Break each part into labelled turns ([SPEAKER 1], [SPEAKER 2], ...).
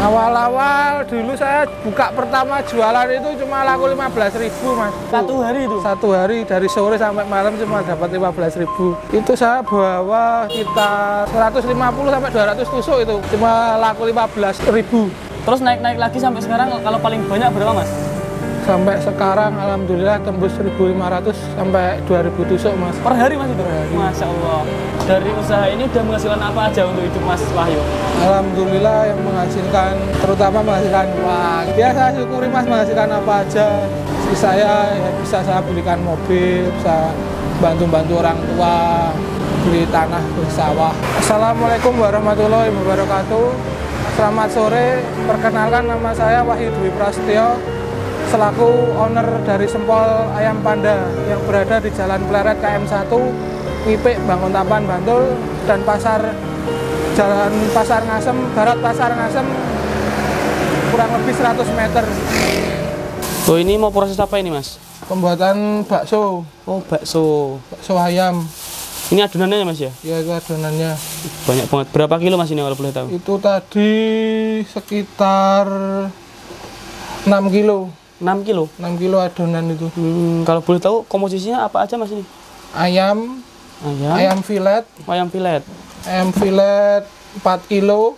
[SPEAKER 1] Awal-awal dulu saya buka pertama jualan itu cuma laku 15.000 Mas.
[SPEAKER 2] Satu hari itu?
[SPEAKER 1] Satu hari dari sore sampai malam cuma dapat 15.000. Itu saya bawa sekitar 150 sampai 200 tusuk itu cuma laku 15.000.
[SPEAKER 2] Terus naik-naik lagi sampai sekarang kalau paling banyak berapa Mas?
[SPEAKER 1] Sampai sekarang alhamdulillah tembus 1.500 sampai 2.000 tusuk Mas.
[SPEAKER 2] Per hari Mas itu? Masya Allah. Dari usaha ini udah menghasilkan apa aja untuk hidup Mas Wahyu?
[SPEAKER 1] Alhamdulillah yang menghasilkan, terutama menghasilkan uang. Ya saya syukuri Mas menghasilkan apa aja. Istri saya ya bisa saya belikan mobil, bisa bantu-bantu orang tua, beli tanah, beli sawah. Assalamualaikum warahmatullahi wabarakatuh. Selamat sore, perkenalkan nama saya Wahyu Dwi Prasetyo, selaku owner dari Sempol Ayam Panda yang berada di Jalan Pleret KM1, Ngipik, Banguntapan, Bantul, dan Jalan Pasar Ngasem, Barat Pasar Ngasem, kurang lebih 100 meter.
[SPEAKER 2] Oh ini mau proses apa ini Mas?
[SPEAKER 1] Pembuatan bakso.
[SPEAKER 2] Oh bakso.
[SPEAKER 1] Bakso ayam.
[SPEAKER 2] Ini adonannya Mas ya?
[SPEAKER 1] Ya itu adonannya.
[SPEAKER 2] Banyak banget. Berapa kilo Mas ini kalau boleh tahu?
[SPEAKER 1] Itu tadi sekitar 6 kilo.
[SPEAKER 2] 6 kilo?
[SPEAKER 1] 6 kilo adonan itu.
[SPEAKER 2] Kalau boleh tahu komposisinya apa aja Mas ini?
[SPEAKER 1] Ayam filet.
[SPEAKER 2] Ayam filet.
[SPEAKER 1] Ayam filet 4 kilo.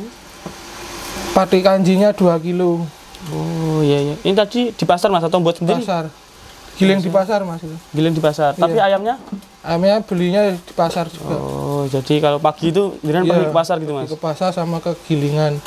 [SPEAKER 1] Pati kanjinya 2 kilo.
[SPEAKER 2] Oh iya iya. Ini tadi di pasar Mas atau buat sendiri?
[SPEAKER 1] Pasar. Giling di pasar Mas itu.
[SPEAKER 2] Giling di pasar. Tapi
[SPEAKER 1] Iya.
[SPEAKER 2] ayamnya?
[SPEAKER 1] Ayamnya belinya di pasar juga.
[SPEAKER 2] Oh, jadi kalau pagi itu beneran pergi ke pasar gitu Mas?
[SPEAKER 1] Ke pasar sama ke gilingan.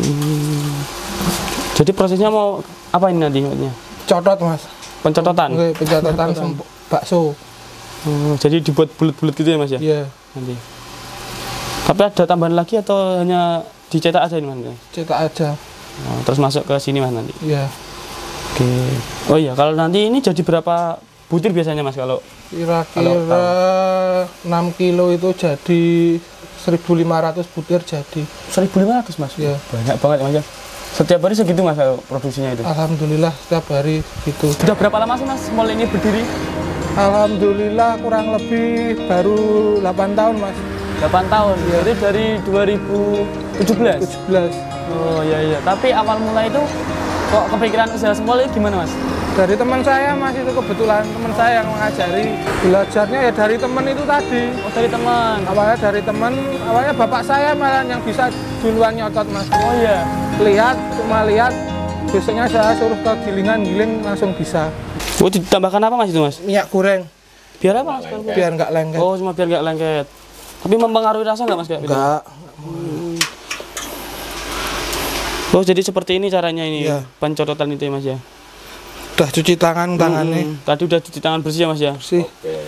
[SPEAKER 2] Jadi prosesnya mau apa ini nanti?
[SPEAKER 1] Cotot Mas.
[SPEAKER 2] Pencototan?
[SPEAKER 1] Oke, pencototan bakso.
[SPEAKER 2] Oh, jadi dibuat bulat-bulat gitu ya Mas ya?
[SPEAKER 1] Iya.
[SPEAKER 2] Nanti. Tapi ada tambahan lagi atau hanya dicetak aja ini Mas?
[SPEAKER 1] Cetak aja.
[SPEAKER 2] Oh, terus masuk ke sini Mas nanti?
[SPEAKER 1] Iya.
[SPEAKER 2] Oke. Oh iya, kalau nanti ini jadi berapa butir biasanya Mas kalau?
[SPEAKER 1] Kira-kira 6 kilo itu jadi 1.500 butir jadi.
[SPEAKER 2] 1.500 Mas?
[SPEAKER 1] Iya.
[SPEAKER 2] Banyak banget Mas ya? Setiap hari segitu Mas kalau produksinya itu?
[SPEAKER 1] Alhamdulillah setiap hari gitu.
[SPEAKER 2] Sudah berapa lama sih Mas mall ini berdiri?
[SPEAKER 1] Alhamdulillah kurang lebih baru 8 tahun Mas.
[SPEAKER 2] 8 tahun? Ya. Itu dari 2017?
[SPEAKER 1] 17.
[SPEAKER 2] Oh iya iya. Tapi awal mulai itu kok kepikiran usaha sempol itu gimana Mas?
[SPEAKER 1] Dari teman saya Mas, itu kebetulan teman saya yang mengajari. Belajarnya ya dari teman itu tadi.
[SPEAKER 2] Oh dari teman?
[SPEAKER 1] Awalnya dari teman, awalnya bapak saya malah yang bisa duluan nyotot Mas.
[SPEAKER 2] Oh iya?
[SPEAKER 1] Cuma lihat, biasanya saya suruh ke gilingan langsung bisa.
[SPEAKER 2] Oh ditambahkan apa Mas itu Mas?
[SPEAKER 1] Minyak goreng.
[SPEAKER 2] Biar apa Mas?
[SPEAKER 1] Biar nggak lengket.
[SPEAKER 2] Oh cuma biar nggak lengket. Tapi mempengaruhi rasa nggak Mas kayak gitu?
[SPEAKER 1] Nggak.
[SPEAKER 2] Oh jadi seperti ini caranya ini,
[SPEAKER 1] Iya.
[SPEAKER 2] pencototan itu ya Mas ya?
[SPEAKER 1] Udah cuci tangannya.
[SPEAKER 2] Tadi udah cuci tangan bersih ya Mas ya?
[SPEAKER 1] Bersih.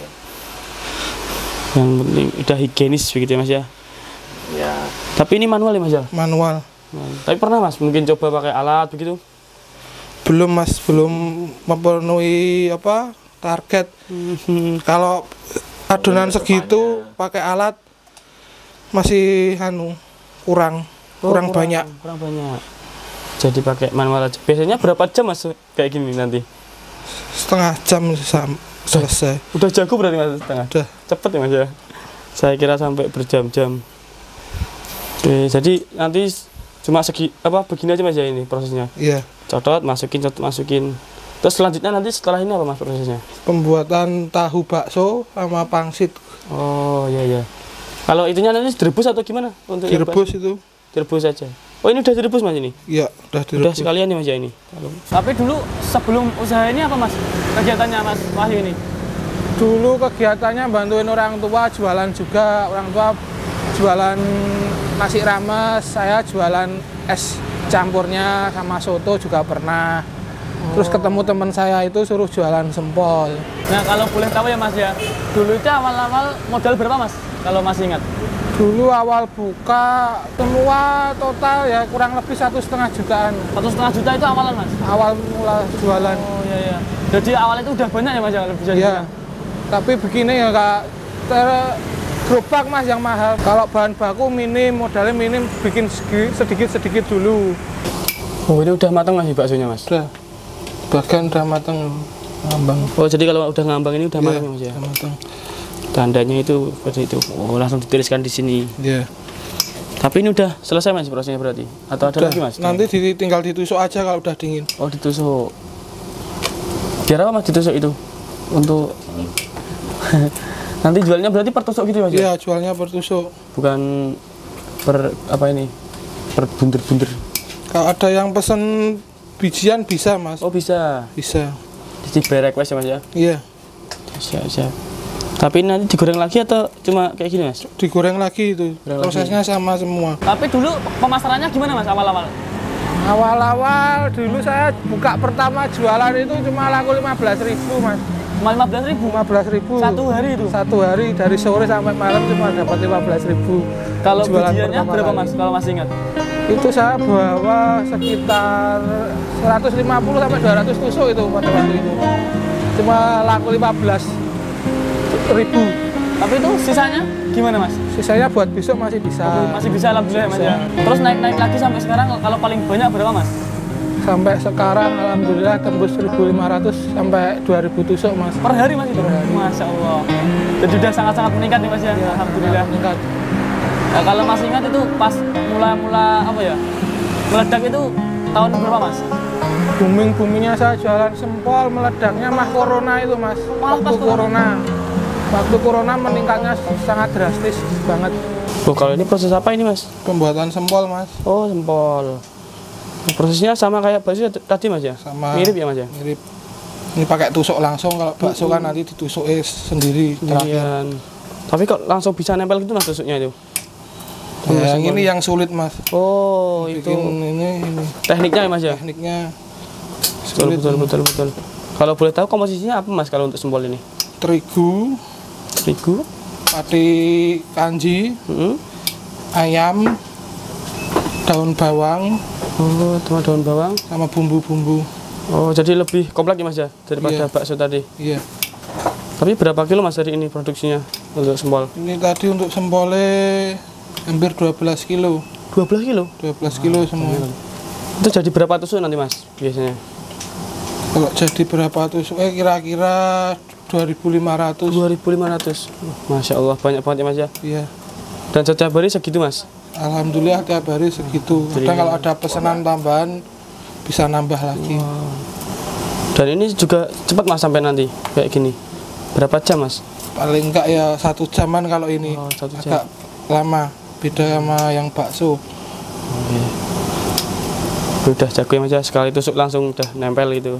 [SPEAKER 2] Yang penting udah higienis begitu ya Mas ya? Ya. Tapi ini manual ya Mas ya?
[SPEAKER 1] Manual.
[SPEAKER 2] Tapi pernah Mas mungkin coba pakai alat begitu?
[SPEAKER 1] Belum Mas, belum memenuhi target. Kalau adonan segitu pakai alat masih kurang banyak.
[SPEAKER 2] Kurang banyak. Jadi pakai manual aja. Biasanya berapa jam Mas kayak gini nanti?
[SPEAKER 1] Setengah jam selesai.
[SPEAKER 2] Udah jago berarti Mas setengah?
[SPEAKER 1] Udah.
[SPEAKER 2] Cepet ya Mas ya? Saya kira sampai berjam-jam. Oke, jadi nanti cuma begini aja Mas ya ini prosesnya?
[SPEAKER 1] Iya.
[SPEAKER 2] Cotot, masukin. Terus selanjutnya nanti setelah ini apa Mas prosesnya?
[SPEAKER 1] Pembuatan tahu bakso sama pangsit.
[SPEAKER 2] Oh iya iya. Kalau itunya nanti direbus atau gimana? Untuk
[SPEAKER 1] Direbus itu.
[SPEAKER 2] Direbus saja. Oh ini udah direbus Mas ini?
[SPEAKER 1] Iya, udah direbus.
[SPEAKER 2] Udah sekalian nih Mas ya ini. Tapi dulu sebelum usaha ini apa Mas? Kegiatannya Mas Wahyu ini?
[SPEAKER 1] Dulu kegiatannya bantuin orang tua jualan juga. Orang tua jualan nasi rames, saya jualan es campurnya sama soto juga pernah. Terus ketemu teman saya itu suruh jualan sempol.
[SPEAKER 2] Nah kalau boleh tahu ya Mas ya, dulu itu awal-awal modal berapa Mas? Kalau masih ingat?
[SPEAKER 1] Dulu awal buka semua total ya kurang lebih 1,5 jutaan.
[SPEAKER 2] 1,5 juta itu awalan Mas?
[SPEAKER 1] Awal mula jualan.
[SPEAKER 2] Oh iya iya. Jadi awal itu udah banyak ya Mas ya? Bisa
[SPEAKER 1] iya. Tapi begini ya Kak, gerobak Mas yang mahal. Kalau bahan baku minim, modalnya minim, bikin sedikit-sedikit dulu.
[SPEAKER 2] Oh ini udah matang Mas baksonya Mas?
[SPEAKER 1] Udah. Bagian udah matang ngambang.
[SPEAKER 2] Oh jadi kalau udah ngambang ini udah matang ya Mas ya?
[SPEAKER 1] Matang.
[SPEAKER 2] Tandanya itu seperti itu. Oh langsung dituliskan di sini.
[SPEAKER 1] Iya.
[SPEAKER 2] Tapi ini udah selesai mas prosesnya berarti? Atau ada
[SPEAKER 1] Udah,
[SPEAKER 2] lagi mas?
[SPEAKER 1] nanti tinggal ditusuk aja kalau udah dingin.
[SPEAKER 2] Oh ditusuk. Biar apa mas ditusuk itu? Untuk nanti jualnya berarti per tusuk gitu mas?
[SPEAKER 1] Iya, jualnya per tusuk.
[SPEAKER 2] Bukan per apa ini? Per bunder-bunder.
[SPEAKER 1] Kalau ada yang pesen bijian bisa mas.
[SPEAKER 2] Oh bisa.
[SPEAKER 1] Bisa.
[SPEAKER 2] Di berek mas ya mas ya?
[SPEAKER 1] Iya.
[SPEAKER 2] Siap. Tapi nanti digoreng lagi atau cuma kayak gini mas?
[SPEAKER 1] Digoreng lagi itu.
[SPEAKER 2] Goreng
[SPEAKER 1] Prosesnya sama semua.
[SPEAKER 2] Tapi dulu pemasarannya gimana mas awal-awal?
[SPEAKER 1] Awal-awal dulu saya buka pertama jualan itu cuma laku 15.000 mas.
[SPEAKER 2] Cuma 15.000?
[SPEAKER 1] 15.000.
[SPEAKER 2] Satu hari itu?
[SPEAKER 1] Satu hari dari sore sampai malam cuma dapat 15.000.
[SPEAKER 2] Kalau
[SPEAKER 1] Jualan
[SPEAKER 2] bijiannya
[SPEAKER 1] pertama
[SPEAKER 2] berapa
[SPEAKER 1] kali.
[SPEAKER 2] mas kalau masih ingat?
[SPEAKER 1] Itu saya bawa sekitar 150 sampai 200 tusuk itu pada waktu itu. Cuma laku 15.000.
[SPEAKER 2] Tapi itu sisanya gimana mas?
[SPEAKER 1] Sisanya buat besok masih bisa.
[SPEAKER 2] Masih bisa alhamdulillah ya mas ya?
[SPEAKER 1] Bisa.
[SPEAKER 2] Terus naik-naik lagi sampai sekarang kalau paling banyak berapa mas?
[SPEAKER 1] Sampai sekarang alhamdulillah tembus 1.500 sampai 2.000 tusuk mas.
[SPEAKER 2] Per hari mas itu?
[SPEAKER 1] Per hari.
[SPEAKER 2] Masya Allah. Jadi udah sangat-sangat meningkat nih mas ya?
[SPEAKER 1] Ya,
[SPEAKER 2] Alhamdulillah.
[SPEAKER 1] meningkat.
[SPEAKER 2] Nah, kalau masih ingat itu pas mula-mula apa ya? Meledak itu tahun berapa mas?
[SPEAKER 1] Booming-boomingnya saya jualan sempol, meledaknya mah corona itu mas.
[SPEAKER 2] Malah pas corona.
[SPEAKER 1] Waktu corona meningkatnya sangat drastis banget.
[SPEAKER 2] Oh kalau ini proses apa ini mas?
[SPEAKER 1] Pembuatan sempol mas.
[SPEAKER 2] Oh sempol. Prosesnya sama kayak bakso tadi mas ya?
[SPEAKER 1] Sama.
[SPEAKER 2] Mirip ya mas ya?
[SPEAKER 1] Mirip. Ini pakai tusuk langsung, kalau bakso kan nanti ditusuk sendiri.
[SPEAKER 2] Sendirian. Tapi kok langsung bisa nempel gitu mas tusuknya itu?
[SPEAKER 1] Ya, yang ini yang sulit mas.
[SPEAKER 2] Oh
[SPEAKER 1] Bikin
[SPEAKER 2] itu
[SPEAKER 1] ini
[SPEAKER 2] tekniknya ya mas ya?
[SPEAKER 1] tekniknya
[SPEAKER 2] Betul,
[SPEAKER 1] sulit.
[SPEAKER 2] betul. Kalau boleh tahu komposisinya apa mas kalau untuk sempol ini?
[SPEAKER 1] Terigu, pati kanji, ayam, daun bawang,
[SPEAKER 2] Oh, cuma daun bawang.
[SPEAKER 1] sama bumbu-bumbu.
[SPEAKER 2] Oh, jadi lebih kompleks ya mas ya daripada
[SPEAKER 1] Iya.
[SPEAKER 2] bakso tadi.
[SPEAKER 1] Iya.
[SPEAKER 2] Tapi berapa kilo mas hari ini produksinya untuk sempol?
[SPEAKER 1] Ini tadi untuk sempolnya hampir 12 kilo.
[SPEAKER 2] 12 kilo?
[SPEAKER 1] 12 kilo semua.
[SPEAKER 2] Itu jadi berapa tusuk nanti mas biasanya?
[SPEAKER 1] Kalau jadi berapa tusuk? Kira-kira 2.500.
[SPEAKER 2] 2.500. Masya Allah banyak banget ya mas ya.
[SPEAKER 1] Iya.
[SPEAKER 2] Dan setiap hari segitu mas?
[SPEAKER 1] Alhamdulillah tiap hari segitu. Kadang kalau ada pesanan tambahan bisa nambah lagi.
[SPEAKER 2] Dan ini juga cepat mas sampai nanti kayak gini. Berapa jam mas?
[SPEAKER 1] Paling enggak ya 1 jaman kalau ini.
[SPEAKER 2] Oh, 1 jam.
[SPEAKER 1] Agak lama. Beda sama yang bakso.
[SPEAKER 2] Oke. Udah jago ya mas ya, sekali tusuk langsung udah nempel gitu.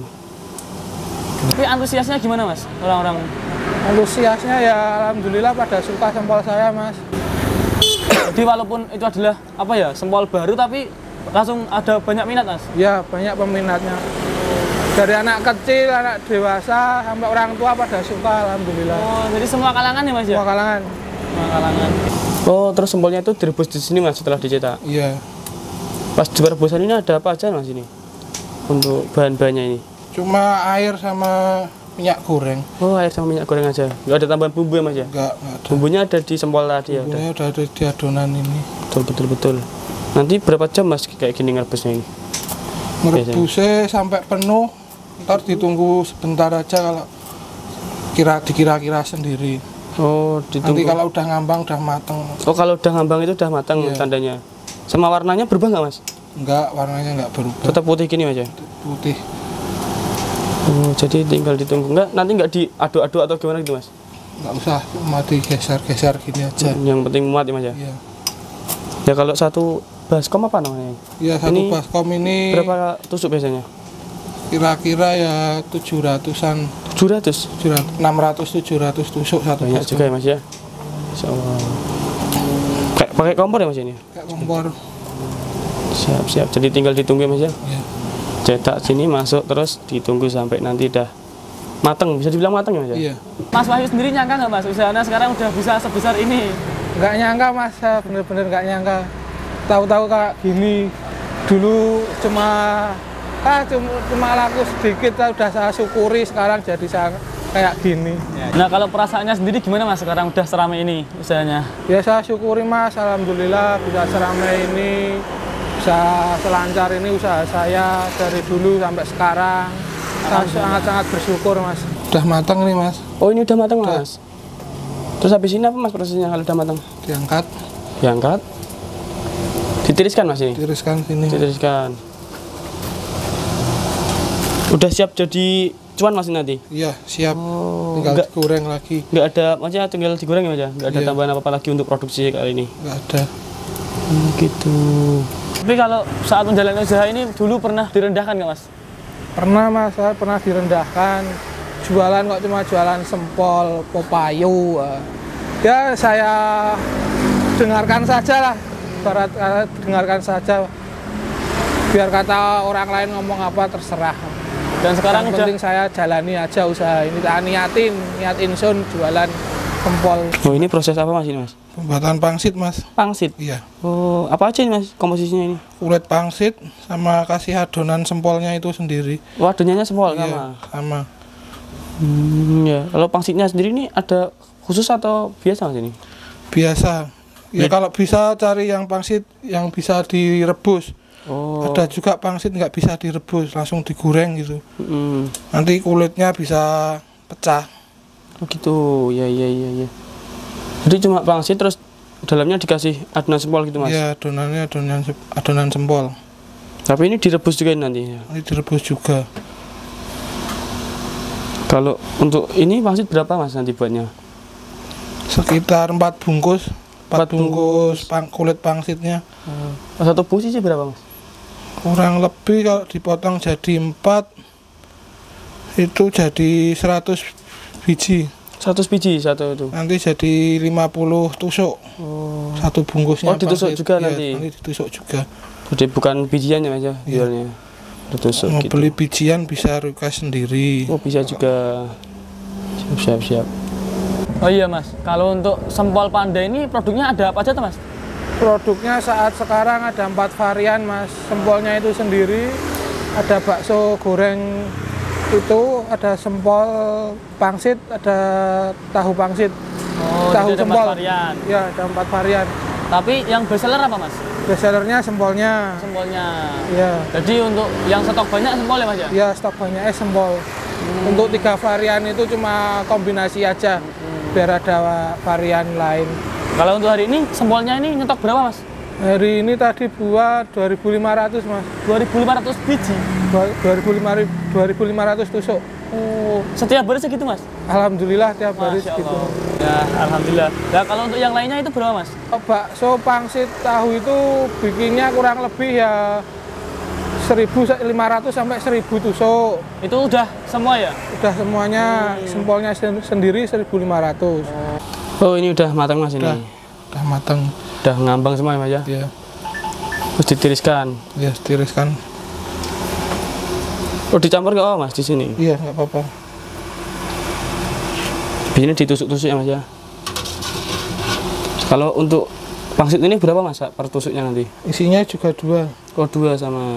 [SPEAKER 2] Tapi antusiasnya gimana mas orang-orang?
[SPEAKER 1] Antusiasnya ya alhamdulillah pada suka sempol saya mas.
[SPEAKER 2] Jadi walaupun itu adalah apa ya sempol baru tapi langsung ada banyak minat mas?
[SPEAKER 1] Ya banyak peminatnya. Dari anak kecil, anak dewasa, sampai orang tua pada suka alhamdulillah.
[SPEAKER 2] Oh jadi semua kalangan ya mas ya?
[SPEAKER 1] Semua kalangan.
[SPEAKER 2] Semua kalangan. Oh terus sempolnya itu direbus di sini mas setelah dicetak?
[SPEAKER 1] Iya.
[SPEAKER 2] Pas di perebusan ini ada apa aja mas ini? Untuk bahan-bahannya ini?
[SPEAKER 1] Cuma air sama minyak goreng.
[SPEAKER 2] Oh air sama minyak goreng aja? Nggak ada tambahan bumbu ya mas ya?
[SPEAKER 1] Enggak ada.
[SPEAKER 2] Bumbunya ada di sempol tadi ya?
[SPEAKER 1] Bumbunya udah ada di adonan ini.
[SPEAKER 2] Betul. Nanti berapa jam mas kayak gini ngerebusnya ini?
[SPEAKER 1] Merebusnya sampai penuh. Ntar ditunggu sebentar aja kalau dikira-kira sendiri.
[SPEAKER 2] Oh ditunggu.
[SPEAKER 1] Nanti kalau udah ngambang udah mateng.
[SPEAKER 2] Oh kalau udah ngambang itu udah matang
[SPEAKER 1] Iya.
[SPEAKER 2] tandanya. Sama warnanya berubah nggak mas?
[SPEAKER 1] Enggak, warnanya enggak berubah.
[SPEAKER 2] Tetap putih gini mas ya?
[SPEAKER 1] Putih.
[SPEAKER 2] Oh jadi tinggal ditunggu. Nanti nggak diaduk-aduk atau gimana gitu mas?
[SPEAKER 1] Enggak usah, cuma digeser-geser gini aja.
[SPEAKER 2] Yang penting muat ya mas ya?
[SPEAKER 1] Iya.
[SPEAKER 2] Ya kalau satu baskom apa namanya?
[SPEAKER 1] Iya, satu
[SPEAKER 2] Ini
[SPEAKER 1] baskom ini
[SPEAKER 2] berapa tusuk biasanya?
[SPEAKER 1] kira-kira ya 700-an.
[SPEAKER 2] 700?
[SPEAKER 1] 600 700 tusuk satu
[SPEAKER 2] Banyak
[SPEAKER 1] baskom.
[SPEAKER 2] juga ya mas ya? Insya Allah. Kayak pakai kompor ya mas ini?
[SPEAKER 1] Kayak kompor.
[SPEAKER 2] Siap. Jadi tinggal ditunggu ya mas ya?
[SPEAKER 1] Iya.
[SPEAKER 2] Cetak sini masuk terus ditunggu sampai nanti dah mateng, bisa dibilang mateng ya mas ya?
[SPEAKER 1] Iya.
[SPEAKER 2] Mas Wahyu sendiri nyangka nggak mas usahanya sekarang udah bisa sebesar ini?
[SPEAKER 1] Nggak nyangka mas, saya bener-bener nggak nyangka. Tahu-tahu kayak gini. Dulu cuma laku sedikit, udah saya syukuri sekarang jadi saya kayak gini.
[SPEAKER 2] Nah kalau perasaannya sendiri gimana mas sekarang udah seramai ini usahanya?
[SPEAKER 1] Ya saya syukuri mas, alhamdulillah bisa seramai ini, bisa selancar ini usaha saya dari dulu sampai sekarang. Saya sangat-sangat bersyukur mas. Udah matang nih mas.
[SPEAKER 2] Oh ini udah matang
[SPEAKER 1] Udah.
[SPEAKER 2] mas? Terus habis ini apa mas prosesnya kalau udah matang?
[SPEAKER 1] Diangkat.
[SPEAKER 2] Diangkat, Ditiriskan Mas ini?
[SPEAKER 1] Tiriskan sini.
[SPEAKER 2] Ditiriskan. Udah siap jadi cuan Mas nanti?
[SPEAKER 1] Iya, siap.
[SPEAKER 2] Oh,
[SPEAKER 1] Tinggal digoreng lagi.
[SPEAKER 2] Nggak ada, maksudnya tinggal digoreng ya Mas ya? Nggak ada
[SPEAKER 1] Iya.
[SPEAKER 2] tambahan apa-apa lagi untuk produksi kali ini?
[SPEAKER 1] Nggak ada.
[SPEAKER 2] Gitu. Tapi kalau saat menjalani usaha ini dulu pernah direndahkan nggak Mas?
[SPEAKER 1] Pernah Mas, saya pernah direndahkan. Jualan kok cuma jualan sempol, popayu. Ya saya dengarkan saja lah. Barat dengarkan saja. Biar kata orang lain ngomong apa terserah.
[SPEAKER 2] Dan sekarang
[SPEAKER 1] Yang penting saya jalani aja usaha ini. Saya niat insun jualan sempol.
[SPEAKER 2] Oh ini proses apa Mas ini Mas?
[SPEAKER 1] Pembuatan pangsit Mas.
[SPEAKER 2] Pangsit?
[SPEAKER 1] Iya.
[SPEAKER 2] Oh apa aja ini Mas komposisinya ini?
[SPEAKER 1] Kulit pangsit sama kasih adonan sempolnya itu sendiri.
[SPEAKER 2] Wah adonannya sempol sama?
[SPEAKER 1] Iya, sama.
[SPEAKER 2] Ya. Kalau pangsitnya sendiri ini ada khusus atau biasa Mas ini?
[SPEAKER 1] Biasa. Ya kalau bisa cari yang pangsit yang bisa direbus.
[SPEAKER 2] Oh.
[SPEAKER 1] Ada juga pangsit nggak bisa direbus, langsung digoreng gitu.
[SPEAKER 2] Mm.
[SPEAKER 1] Nanti kulitnya bisa pecah.
[SPEAKER 2] Oh gitu, ya. Jadi cuma pangsit terus dalamnya dikasih adonan sempol gitu Mas?
[SPEAKER 1] Iya, adonannya adonan sempol.
[SPEAKER 2] Tapi ini direbus juga nanti ya?
[SPEAKER 1] Ini direbus juga.
[SPEAKER 2] Kalau untuk ini pangsit berapa Mas nanti buatnya?
[SPEAKER 1] Sekitar 4 bungkus. 4
[SPEAKER 2] 4
[SPEAKER 1] bungkus kulit pangsitnya.
[SPEAKER 2] Satu busi sih berapa Mas?
[SPEAKER 1] Kurang lebih kalau dipotong jadi 4 itu jadi 100 biji.
[SPEAKER 2] 100 biji satu itu?
[SPEAKER 1] Nanti jadi 50 tusuk.
[SPEAKER 2] Oh.
[SPEAKER 1] Satu bungkusnya.
[SPEAKER 2] Oh ditusuk
[SPEAKER 1] pangsit.
[SPEAKER 2] juga
[SPEAKER 1] Iya,
[SPEAKER 2] nanti?
[SPEAKER 1] nanti ditusuk juga.
[SPEAKER 2] Jadi bukan bijiannya Mas ya jualnya? Ditusuk
[SPEAKER 1] Mau
[SPEAKER 2] gitu?
[SPEAKER 1] beli bijian bisa request sendiri.
[SPEAKER 2] Oh bisa juga. Siap. Oh iya Mas, kalau untuk sempol panda ini produknya ada apa aja tuh Mas?
[SPEAKER 1] Produknya saat sekarang ada 4 varian Mas. Sempolnya itu sendiri, ada bakso goreng itu, ada sempol pangsit, ada tahu pangsit.
[SPEAKER 2] Oh,
[SPEAKER 1] Tahu
[SPEAKER 2] jadi ada 4
[SPEAKER 1] sempol.
[SPEAKER 2] varian.
[SPEAKER 1] Ya, ada 4 varian.
[SPEAKER 2] Tapi yang best seller apa Mas?
[SPEAKER 1] Bestsellernya sempolnya.
[SPEAKER 2] Sempolnya.
[SPEAKER 1] Ya,
[SPEAKER 2] Jadi untuk yang stok banyak sempol ya Mas ya?
[SPEAKER 1] ya stok banyak sempol. Untuk 3 varian itu cuma kombinasi aja, biar ada varian lain.
[SPEAKER 2] Kalau untuk hari ini sempolnya ini nyetok berapa Mas?
[SPEAKER 1] Hari ini tadi buat 2.500 Mas.
[SPEAKER 2] 2.500 biji.
[SPEAKER 1] 2.500 tusuk.
[SPEAKER 2] Oh, setiap hari segitu Mas?
[SPEAKER 1] Alhamdulillah tiap hari
[SPEAKER 2] Masya
[SPEAKER 1] segitu.
[SPEAKER 2] Allah. Ya, alhamdulillah. Nah, kalau untuk yang lainnya itu berapa Mas?
[SPEAKER 1] Bakso pangsit tahu itu bikinnya kurang lebih ya 1.500 sampai 1.000 tusuk.
[SPEAKER 2] Itu udah semua ya?
[SPEAKER 1] Udah semuanya, sempolnya sendiri 1.500.
[SPEAKER 2] Oh, ini udah matang Mas ini.
[SPEAKER 1] Udah matang.
[SPEAKER 2] Udah ngambang semua ya Mas ya?
[SPEAKER 1] Ya,
[SPEAKER 2] Terus ditiriskan.
[SPEAKER 1] ya tiriskan.
[SPEAKER 2] Oh, dicampur nggak apa Mas di sini?
[SPEAKER 1] Iya, nggak apa-apa.
[SPEAKER 2] Biasanya ditusuk-tusuk ya Mas ya? Kalau untuk pangsit ini berapa Mas per tusuknya nanti?
[SPEAKER 1] Isinya juga 2
[SPEAKER 2] Oh, 2 sama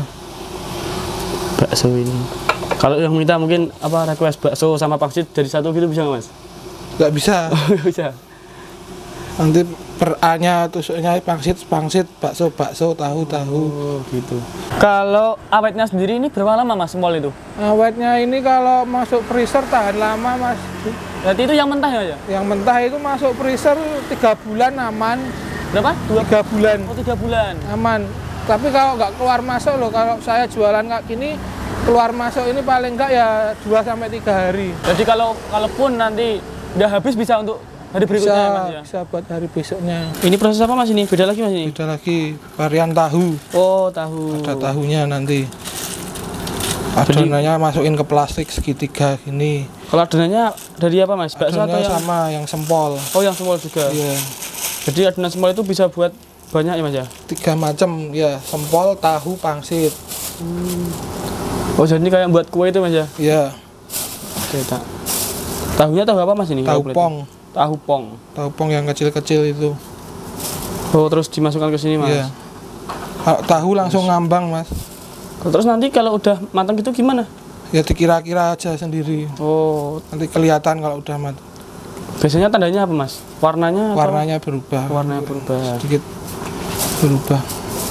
[SPEAKER 2] bakso ini. Kalau yang minta mungkin apa request bakso sama pangsit jadi satu gitu bisa nggak Mas?
[SPEAKER 1] Nggak bisa.
[SPEAKER 2] Oh, bisa.
[SPEAKER 1] Nanti per A-nya tusuknya pangsit, bakso, tahu.
[SPEAKER 2] Oh, gitu. Kalau awetnya sendiri ini berapa lama Mas sempol itu?
[SPEAKER 1] Awetnya ini kalau masuk freezer tahan lama Mas.
[SPEAKER 2] Berarti itu yang mentah ya?
[SPEAKER 1] Yang mentah itu masuk freezer 3 bulan aman.
[SPEAKER 2] Berapa?
[SPEAKER 1] 3 bulan
[SPEAKER 2] Oh, 3 bulan.
[SPEAKER 1] aman. Tapi kalau nggak keluar masuk loh, kalau saya jualan kayak gini keluar masuk ini paling nggak ya 2 sampai 3 hari.
[SPEAKER 2] Jadi kalaupun nanti udah habis bisa untuk hari berikutnya ya, Mas ya?
[SPEAKER 1] Bisa buat hari besoknya.
[SPEAKER 2] Ini proses apa Mas ini? Beda lagi Mas ini?
[SPEAKER 1] Beda lagi varian tahu.
[SPEAKER 2] Oh, tahu.
[SPEAKER 1] Ada tahunya nanti. Adonannya masukin ke plastik segitiga gini.
[SPEAKER 2] Kalau adonannya dari apa Mas? Bakso atau
[SPEAKER 1] Adonannya
[SPEAKER 2] yang
[SPEAKER 1] sama yang sempol.
[SPEAKER 2] Oh, yang sempol juga.
[SPEAKER 1] Iya.
[SPEAKER 2] Jadi adonan sempol itu bisa buat banyak ya Mas ya?
[SPEAKER 1] 3 macam ya, sempol, tahu, pangsit.
[SPEAKER 2] Oh, jadi kayak buat kue itu Mas ya?
[SPEAKER 1] Iya.
[SPEAKER 2] Oke, tak. Tahunya tahu apa Mas ini?
[SPEAKER 1] Tahu
[SPEAKER 2] Kalau
[SPEAKER 1] pong.
[SPEAKER 2] Tahu pong.
[SPEAKER 1] Tahu pong yang kecil-kecil itu.
[SPEAKER 2] Oh, terus dimasukkan ke sini Mas.
[SPEAKER 1] Iya. Kalau tahu langsung ngambang Mas.
[SPEAKER 2] Terus nanti kalau udah matang gitu gimana?
[SPEAKER 1] Ya dikira-kira aja sendiri.
[SPEAKER 2] Oh,
[SPEAKER 1] Nanti kelihatan kalau udah matang.
[SPEAKER 2] biasanya tandanya apa Mas? Warnanya? Atau?
[SPEAKER 1] Warnanya berubah.
[SPEAKER 2] Warnanya berubah.
[SPEAKER 1] Sedikit berubah.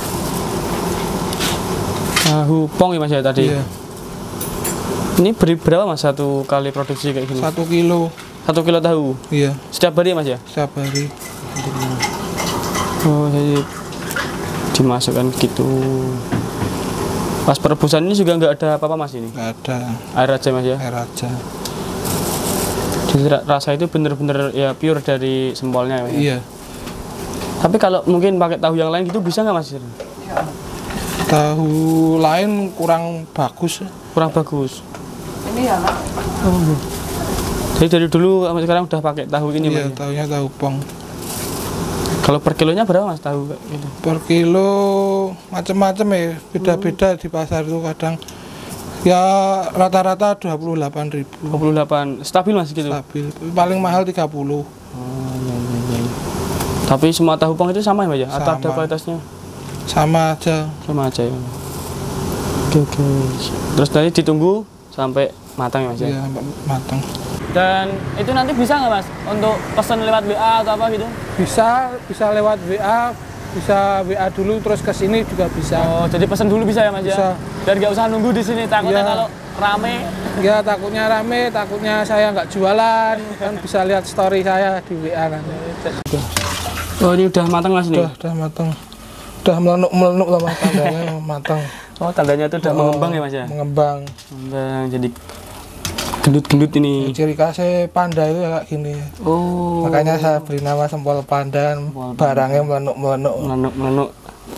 [SPEAKER 2] Tahu pong ya Mas ya tadi?
[SPEAKER 1] Iya.
[SPEAKER 2] Ini beri berapa Mas satu kali produksi kayak gini?
[SPEAKER 1] 1 kilo.
[SPEAKER 2] 1 kilo tahu?
[SPEAKER 1] Iya.
[SPEAKER 2] Setiap hari ya Mas ya?
[SPEAKER 1] Setiap hari.
[SPEAKER 2] Oh, jadi dimasukkan gitu. Pas perebusan ini juga nggak ada apa-apa mas ini?
[SPEAKER 1] Nggak ada.
[SPEAKER 2] Air aja mas ya?
[SPEAKER 1] Air aja.
[SPEAKER 2] Jadi rasa itu bener-bener ya pure dari sempolnya ya mas?
[SPEAKER 1] Iya.
[SPEAKER 2] Tapi kalau mungkin pakai tahu yang lain gitu bisa nggak mas?
[SPEAKER 1] Tahu lain kurang bagus.
[SPEAKER 2] Kurang bagus?
[SPEAKER 3] Ini ya nak.
[SPEAKER 2] Oh. Jadi dari dulu sampai sekarang udah pakai tahu ini
[SPEAKER 1] Iya,
[SPEAKER 2] mas?
[SPEAKER 1] tahunya tahu pong.
[SPEAKER 2] Kalau per kilonya berapa mas tahu gitu?
[SPEAKER 1] Per kilo macam-macam ya, beda-beda di pasar itu kadang. Ya rata-rata 28.000.
[SPEAKER 2] 28, stabil mas gitu?
[SPEAKER 1] Stabil. Paling mahal 30.
[SPEAKER 2] Oh, iya. Tapi semua tahu pong itu sama ya mas ya? Atau ada
[SPEAKER 1] Sama.
[SPEAKER 2] kualitasnya?
[SPEAKER 1] Sama aja.
[SPEAKER 2] Sama aja ya. Oke. Terus nanti ditunggu sampai matang ya mas ya?
[SPEAKER 1] Iya, matang.
[SPEAKER 2] Dan itu nanti bisa nggak mas untuk pesan lewat WA atau apa gitu?
[SPEAKER 1] Bisa lewat WA, bisa WA dulu terus ke sini juga bisa.
[SPEAKER 2] Oh, jadi pesan dulu bisa ya mas
[SPEAKER 1] Bisa.
[SPEAKER 2] ya? Dan nggak usah nunggu di sini, takutnya
[SPEAKER 1] Iya.
[SPEAKER 2] kalau rame.
[SPEAKER 1] Ya takutnya rame, takutnya saya nggak jualan, kan bisa lihat story saya di WA nanti.
[SPEAKER 2] Oh, ini udah matang mas nih?
[SPEAKER 1] Udah matang. Udah melenuk lah mas, tandanya matang.
[SPEAKER 2] Oh, tandanya itu udah mengembang ya mas ya?
[SPEAKER 1] Mengembang.
[SPEAKER 2] Mengembang, jadi gendut-gendut ini.
[SPEAKER 1] Ciri khasnya panda itu ya kayak gini.
[SPEAKER 2] Oh.
[SPEAKER 1] Makanya saya beri nama sempol panda, barangnya melenuk-melenuk.
[SPEAKER 2] Melenuk.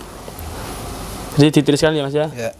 [SPEAKER 2] Jadi ditiriskan ya mas ya?
[SPEAKER 1] Ya.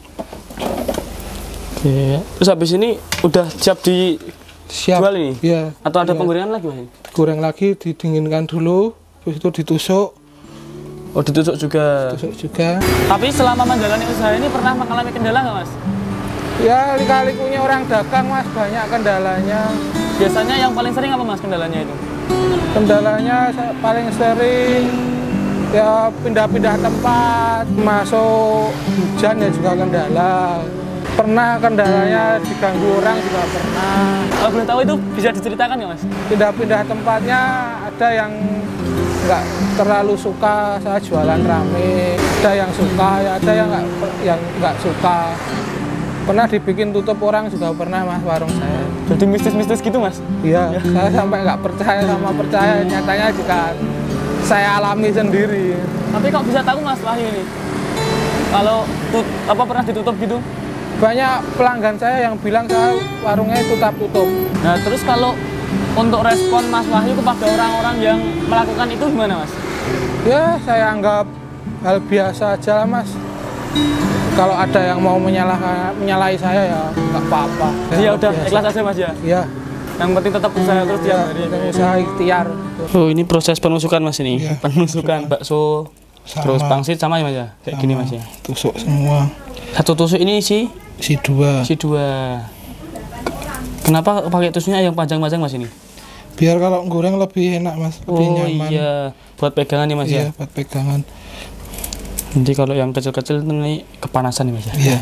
[SPEAKER 2] Oke. Terus habis ini udah siap
[SPEAKER 1] Siap.
[SPEAKER 2] dijual ini?
[SPEAKER 1] Iya.
[SPEAKER 2] Atau ada
[SPEAKER 1] Iya.
[SPEAKER 2] penggorengan lagi mas?
[SPEAKER 1] Goreng lagi, didinginkan dulu, terus itu ditusuk,
[SPEAKER 2] Oh, ditusuk juga.
[SPEAKER 1] tusuk juga.
[SPEAKER 2] Tapi selama menjalani usaha ini pernah mengalami kendala nggak mas?
[SPEAKER 1] Ya lika-likunya orang dagang mas, banyak kendalanya.
[SPEAKER 2] Biasanya yang paling sering apa mas kendalanya itu?
[SPEAKER 1] Kendalanya paling sering ya pindah-pindah tempat, masuk hujan ya juga kendala. Pernah kendalanya diganggu orang juga pernah.
[SPEAKER 2] Kalau boleh tahu itu bisa diceritakan nggak mas?
[SPEAKER 1] Pindah-pindah tempatnya ada yang nggak terlalu suka saya jualan rame, ada yang suka, ya ada yang nggak suka. Pernah dibikin tutup orang juga pernah mas warung saya.
[SPEAKER 2] Jadi mistis-mistis gitu mas?
[SPEAKER 1] Iya, saya sampai nggak percaya sama percaya, nyatanya juga saya alami sendiri.
[SPEAKER 2] Tapi kok bisa tahu mas Wahyu ini? Kalau pernah ditutup gitu?
[SPEAKER 1] Banyak pelanggan saya yang bilang saya warungnya tutup.
[SPEAKER 2] Nah terus kalau untuk respon Mas Wahyu kepada orang-orang yang melakukan itu gimana mas?
[SPEAKER 1] Ya saya anggap hal biasa aja lah mas. Kalau ada yang mau menyalahi saya ya nggak apa-apa.
[SPEAKER 2] Ya udah
[SPEAKER 1] Biasa.
[SPEAKER 2] ikhlas aja mas ya?
[SPEAKER 1] Iya.
[SPEAKER 2] Yang penting tetap usaha terus tiap hari.
[SPEAKER 1] Usaha ikhtiar.
[SPEAKER 2] Oh ini proses penusukan mas ini?
[SPEAKER 1] Iya,
[SPEAKER 2] Penusukan bakso,
[SPEAKER 1] Sama.
[SPEAKER 2] terus pangsit sama ya mas ya? Kayak gini mas ya?
[SPEAKER 1] Tusuk semua.
[SPEAKER 2] Satu tusuk ini si
[SPEAKER 1] Si dua.
[SPEAKER 2] Kenapa pakai tusuknya yang panjang-panjang mas ini?
[SPEAKER 1] Biar kalau goreng lebih enak mas, lebih nyaman.
[SPEAKER 2] Iya, buat pegangan ya mas
[SPEAKER 1] Iya,
[SPEAKER 2] ya?
[SPEAKER 1] buat pegangan.
[SPEAKER 2] Nanti kalau yang kecil-kecil ini kepanasan ya mas ya?
[SPEAKER 1] Iya.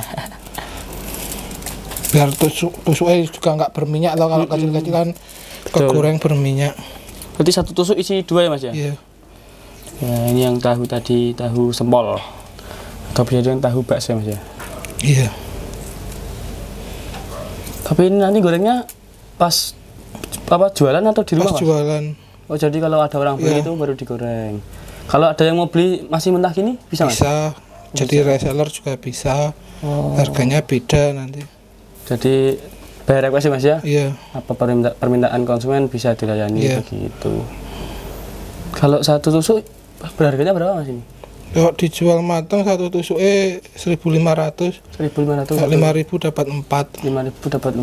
[SPEAKER 1] Biar tusuknya juga nggak berminyak loh, kalau kecil-kecil kan
[SPEAKER 2] Betul.
[SPEAKER 1] kegoreng berminyak.
[SPEAKER 2] Berarti satu tusuk isi 2 ya mas ya?
[SPEAKER 1] Iya.
[SPEAKER 2] Ya ini yang tahu tadi, tahu sempol. Atau bisa dengan tahu bakso ya mas ya?
[SPEAKER 1] Iya.
[SPEAKER 2] Tapi ini nanti gorengnya pas jualan atau di rumah
[SPEAKER 1] Pas
[SPEAKER 2] mas?
[SPEAKER 1] jualan.
[SPEAKER 2] Oh jadi kalau ada orang beli
[SPEAKER 1] Iya.
[SPEAKER 2] itu baru digoreng. Kalau ada yang mau beli masih mentah gini bisa mas?
[SPEAKER 1] Bisa. Jadi reseller juga bisa.
[SPEAKER 2] Oh.
[SPEAKER 1] Harganya beda nanti.
[SPEAKER 2] Jadi bayar request ya mas ya?
[SPEAKER 1] Iya.
[SPEAKER 2] Apa permintaan konsumen bisa dilayani
[SPEAKER 1] Iya.
[SPEAKER 2] begitu. Kalau satu tusuk berharganya berapa mas ini?
[SPEAKER 1] Kalau dijual matang satu tusuknya 1.500.
[SPEAKER 2] 1.500.
[SPEAKER 1] 5.000 dapat 4.
[SPEAKER 2] 5.000 dapat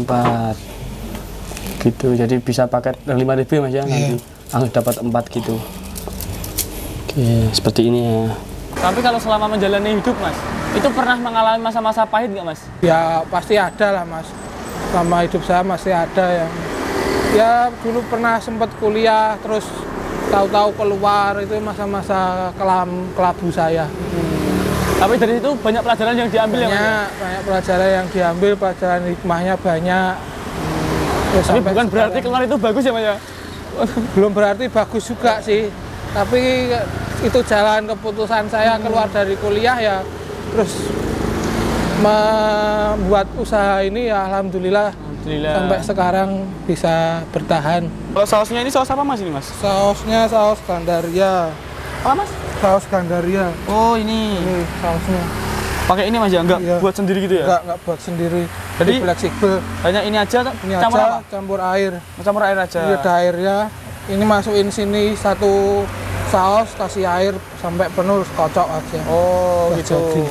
[SPEAKER 2] 4 gitu, jadi bisa paket 5.000 ya mas ya?
[SPEAKER 1] Iya.
[SPEAKER 2] Nanti langsung dapat 4 gitu. Oke, seperti ini ya. Tapi kalau selama menjalani hidup mas, itu pernah mengalami masa-masa pahit nggak mas?
[SPEAKER 1] Ya pasti ada lah mas. Selama hidup saya masih ada yang ya dulu pernah sempat kuliah terus tahu-tahu keluar, itu masa-masa kelabu saya.
[SPEAKER 2] Tapi dari itu banyak pelajaran yang diambil ya mas?
[SPEAKER 1] Banyak pelajaran yang diambil, pelajaran hikmahnya banyak. Ya,
[SPEAKER 2] Tapi
[SPEAKER 1] sampai
[SPEAKER 2] bukan berarti
[SPEAKER 1] sekarang.
[SPEAKER 2] keluar itu bagus ya mas ya?
[SPEAKER 1] Belum berarti bagus juga sih. Tapi itu jalan keputusan saya keluar dari kuliah ya, terus membuat usaha ini ya alhamdulillah.
[SPEAKER 2] Alhamdulillah.
[SPEAKER 1] Sampai sekarang bisa bertahan.
[SPEAKER 2] Kalau sausnya ini saus apa mas ini mas?
[SPEAKER 1] Sausnya saus Gandaria.
[SPEAKER 2] apa mas?
[SPEAKER 1] Saus Gandaria.
[SPEAKER 2] Oh ini
[SPEAKER 1] sausnya.
[SPEAKER 2] Pakai ini mas ya? Enggak
[SPEAKER 1] Iya.
[SPEAKER 2] buat sendiri gitu ya?
[SPEAKER 1] Enggak buat sendiri.
[SPEAKER 2] Jadi
[SPEAKER 1] fleksibel.
[SPEAKER 2] hanya ini aja
[SPEAKER 1] Ini
[SPEAKER 2] campur
[SPEAKER 1] aja
[SPEAKER 2] apa?
[SPEAKER 1] campur air.
[SPEAKER 2] Campur air aja.
[SPEAKER 1] Ini ada airnya. Ini masukin sini satu saus, kasih air sampai penuh, kocok aja.
[SPEAKER 2] Oh
[SPEAKER 1] Udah
[SPEAKER 2] gitu.
[SPEAKER 1] jadi.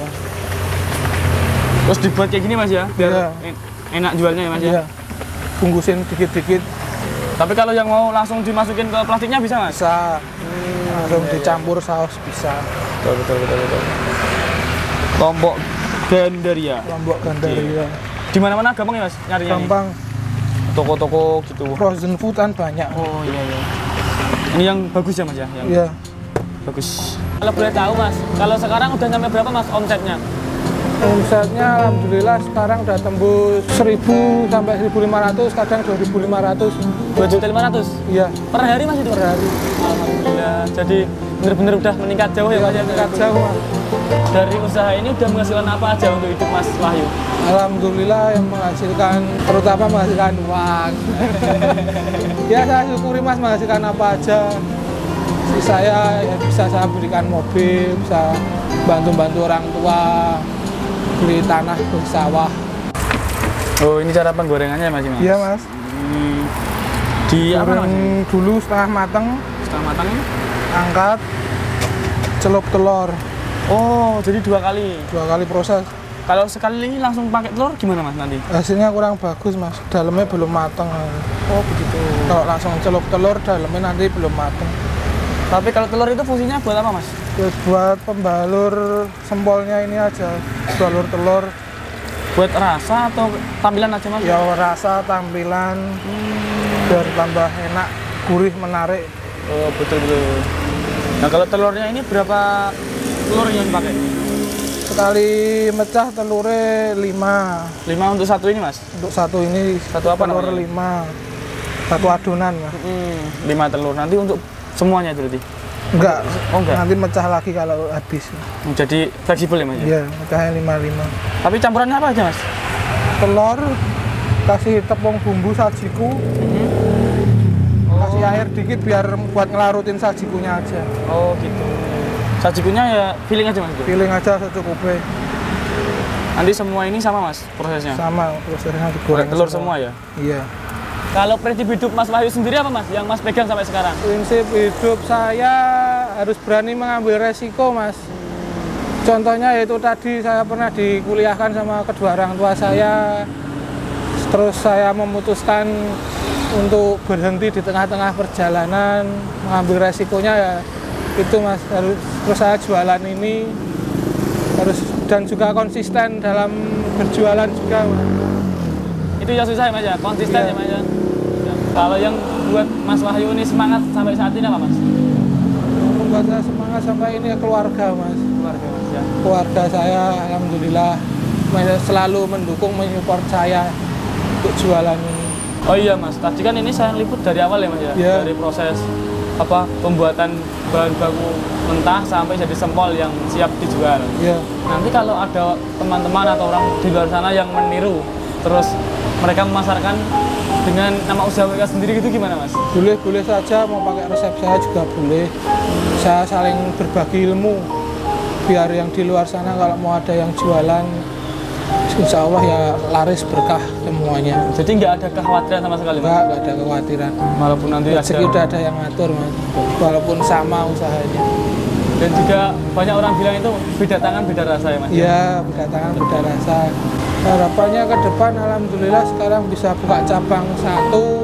[SPEAKER 2] Terus dibuat kayak gini mas ya? Biar
[SPEAKER 1] Iya.
[SPEAKER 2] enak jualnya ya mas ya?
[SPEAKER 1] Iya. Bungkusin dikit-dikit
[SPEAKER 2] Tapi kalau yang mau langsung dimasukin ke plastiknya bisa mas?
[SPEAKER 1] bisa. Langsung
[SPEAKER 2] iya,
[SPEAKER 1] dicampur saus bisa.
[SPEAKER 2] Betul. Lombok Gandaria.
[SPEAKER 1] Lombok Gandaria.
[SPEAKER 2] Di mana-mana gampang ya mas nyarinya?
[SPEAKER 1] Gampang.
[SPEAKER 2] Toko-toko gitu.
[SPEAKER 1] Frozen food kan banyak.
[SPEAKER 2] Oh iya. Ini yang bagus ya mas ya? Yang
[SPEAKER 1] Iya.
[SPEAKER 2] bagus. Kalau boleh tahu mas, kalau sekarang udah nyampe berapa mas omsetnya?
[SPEAKER 1] Omsetnya alhamdulillah sekarang udah tembus 1.000 sampai 1.500, kadang 2.500.
[SPEAKER 2] 2.500.000?
[SPEAKER 1] Iya,
[SPEAKER 2] Per hari mas itu?
[SPEAKER 1] per hari.
[SPEAKER 2] Alhamdulillah. Jadi bener-bener udah meningkat jauh ya mas ya?
[SPEAKER 1] Meningkat jauh, Mas.
[SPEAKER 2] Dari usaha ini udah menghasilkan apa aja untuk hidup mas Wahyu?
[SPEAKER 1] Alhamdulillah yang menghasilkan, terutama menghasilkan uang. Ya saya syukuri mas menghasilkan apa aja. Saya ya bisa saya belikan mobil, bisa bantu-bantu orang tua, beli tanah, beli sawah.
[SPEAKER 2] Oh ini cara penggorengannya mas?
[SPEAKER 1] Iya mas.
[SPEAKER 2] Di apa mas?
[SPEAKER 1] Goreng dulu setengah mateng,
[SPEAKER 2] Setengah matang ini?
[SPEAKER 1] angkat, celup telur,
[SPEAKER 2] Oh jadi 2 kali.
[SPEAKER 1] 2 kali proses.
[SPEAKER 2] Kalau sekali langsung pakai telur gimana mas nanti?
[SPEAKER 1] Hasilnya kurang bagus mas, dalamnya belum mateng.
[SPEAKER 2] Oh begitu.
[SPEAKER 1] Kalau langsung celup telur, dalamnya nanti belum mateng.
[SPEAKER 2] Tapi kalau telur itu fungsinya buat apa mas?
[SPEAKER 1] Terus buat pembalur sempolnya ini aja, balur telur.
[SPEAKER 2] Buat rasa atau tampilan aja mas?
[SPEAKER 1] Ya rasa, tampilan, biar tambah enak, gurih, menarik.
[SPEAKER 2] Oh betul. Nah kalau telurnya ini berapa telur yang dipakai?
[SPEAKER 1] Sekali mecah telurnya 5.
[SPEAKER 2] 5 untuk satu ini mas?
[SPEAKER 1] Untuk satu ini
[SPEAKER 2] Satu apa
[SPEAKER 1] telur
[SPEAKER 2] namanya?
[SPEAKER 1] 5. Satu adonan ya.
[SPEAKER 2] 5 telur. Nanti untuk semuanya itu berarti?
[SPEAKER 1] Enggak.
[SPEAKER 2] Oh enggak?
[SPEAKER 1] Nanti mecah lagi kalau habis.
[SPEAKER 2] Jadi fleksibel ya mas?
[SPEAKER 1] Iya, mecahnya 5-5.
[SPEAKER 2] Tapi campurannya apa aja mas?
[SPEAKER 1] Telur, kasih tepung bumbu sajiku, kasih air dikit biar buat ngelarutin sajikunya aja.
[SPEAKER 2] Oh gitu. Sajikunya ya feeling aja mas?
[SPEAKER 1] Feeling aja secukupnya.
[SPEAKER 2] Nanti semua ini sama mas prosesnya?
[SPEAKER 1] Sama prosesnya digoreng
[SPEAKER 2] Telur semua ya?
[SPEAKER 1] Iya.
[SPEAKER 2] Kalau prinsip hidup Mas Wahyu sendiri apa mas? Yang mas pegang sampai sekarang?
[SPEAKER 1] Prinsip hidup saya harus berani mengambil resiko mas. Contohnya yaitu tadi saya pernah dikuliahkan sama kedua orang tua saya. Terus saya memutuskan untuk berhenti di tengah-tengah perjalanan, mengambil resikonya ya itu mas. Terus saya jualan ini harus dan juga konsisten dalam berjualan juga mas.
[SPEAKER 2] Itu yang susah ya mas ya? Konsisten
[SPEAKER 1] Iya.
[SPEAKER 2] ya mas ya? Kalau yang buat Mas Wahyu ini semangat sampai saat ini apa mas?
[SPEAKER 1] Membuat saya semangat sampai ini ya keluarga mas.
[SPEAKER 2] Keluarga mas ya?
[SPEAKER 1] Keluarga saya alhamdulillah selalu mendukung, menyupport saya untuk jualan ini.
[SPEAKER 2] Oh iya mas, tadi kan ini saya liput dari awal ya mas ya?
[SPEAKER 1] Iya.
[SPEAKER 2] Dari proses apa pembuatan bahan baku mentah sampai jadi sempol yang siap dijual.
[SPEAKER 1] Ya,
[SPEAKER 2] Nanti kalau ada teman-teman atau orang di luar sana yang meniru, terus mereka memasarkan dengan nama usaha mereka sendiri gitu gimana mas?
[SPEAKER 1] boleh saja mau pakai resep saya juga boleh. Saya saling berbagi ilmu biar yang di luar sana kalau mau ada yang jualan, insya Allah ya laris berkah semuanya.
[SPEAKER 2] Jadi nggak ada kekhawatiran sama sekali mas?
[SPEAKER 1] Nggak ada kekhawatiran.
[SPEAKER 2] Walaupun nanti
[SPEAKER 1] Rezeki udah ada yang ngatur mas, walaupun sama usahanya.
[SPEAKER 2] Dan juga banyak orang bilang itu beda tangan beda rasa ya mas?
[SPEAKER 1] Iya, beda tangan beda rasa. Harapannya ke depan alhamdulillah sekarang bisa buka cabang 1.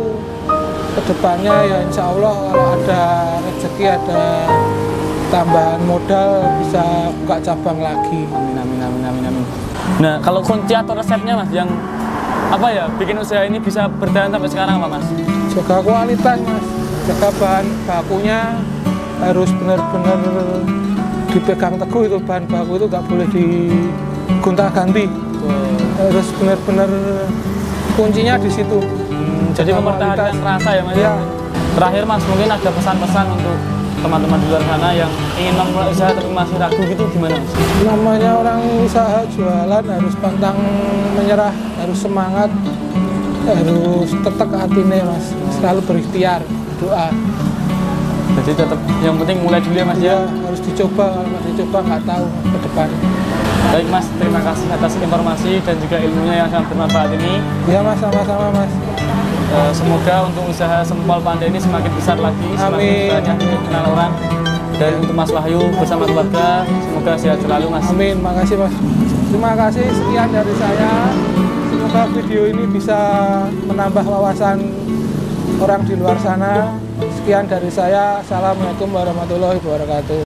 [SPEAKER 1] Ke depannya ya insya Allah kalau ada rezeki, ada tambahan modal bisa buka cabang lagi.
[SPEAKER 2] Amin. Nah kalau kunci atau resepnya mas yang apa ya bikin usaha ini bisa bertahan sampai sekarang apa mas?
[SPEAKER 1] Jaga kualitas mas, jaga bahan bakunya harus benar-benar dipegang teguh, itu bahan baku itu nggak boleh digonta-ganti. Harus benar-benar kuncinya di situ.
[SPEAKER 2] Jadi
[SPEAKER 1] Jaga
[SPEAKER 2] mempertahankan
[SPEAKER 1] kualitas.
[SPEAKER 2] rasa ya mas?
[SPEAKER 1] Iya.
[SPEAKER 2] Terakhir mas mungkin ada pesan-pesan untuk teman-teman di luar sana yang ingin memulai usaha tapi masih ragu gitu gimana mas?
[SPEAKER 1] Namanya orang usaha jualan harus pantang menyerah, harus semangat, harus tetap hatinya mas, selalu berikhtiar, doa.
[SPEAKER 2] Jadi tetap yang penting mulai dulu ya Mas
[SPEAKER 1] Ya,
[SPEAKER 2] ya.
[SPEAKER 1] harus dicoba, kalau nggak dicoba nggak tahu ke depan.
[SPEAKER 2] Baik Mas, terima kasih atas informasi dan juga ilmunya yang sangat bermanfaat ini.
[SPEAKER 1] Ya Mas, sama-sama Mas.
[SPEAKER 2] Semoga untuk usaha Sempol Pandai ini semakin besar lagi, semakin
[SPEAKER 1] Amin.
[SPEAKER 2] banyak dikenal orang. Dan untuk Mas Wahyu bersama keluarga, semoga sehat selalu Mas.
[SPEAKER 1] Amin, makasih Mas. Terima kasih, sekian dari saya. Semoga video ini bisa menambah wawasan orang di luar sana. Sekian dari saya. Assalamualaikum warahmatullahi wabarakatuh.